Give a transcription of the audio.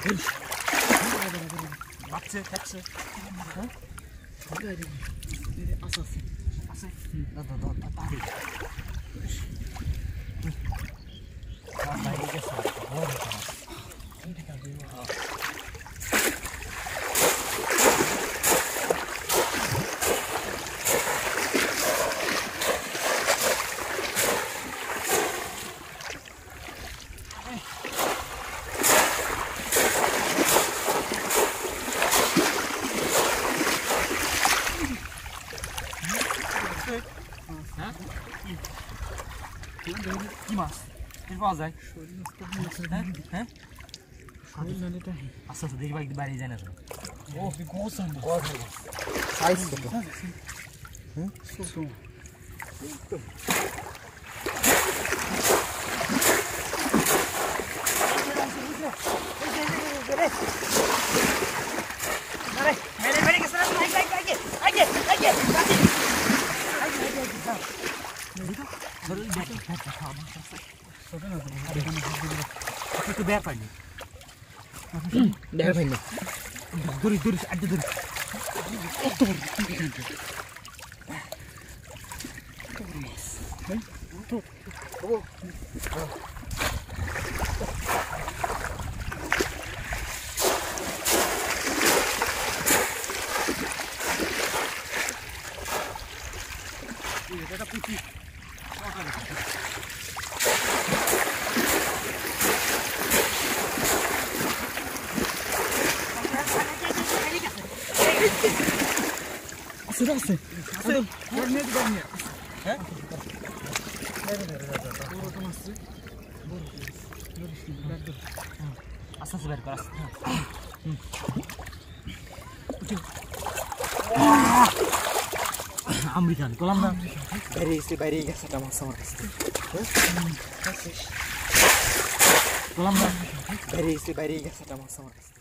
বাচ্চা খাচ্ছে হ্যাঁ আছে আছে দাদা দাদা তাড়ি বাইরে গেছে বড় কি মাছ এর পাওয়া যায় হ্যাঁ আচ্ছা আচ্ছা দেখি বাইরে যায় না ও গোসান সাইজ কত হ্যাঁ itu bayar apa ini? Bayar apa ini? Duri, ada duri. Ada putih. Sudah sih. Warnanya juga nih. Hah? Asal sebar keras. Amerikan, kolam dah. Bayar ya sama sama. Kolam dah. Bayar ya sama sama.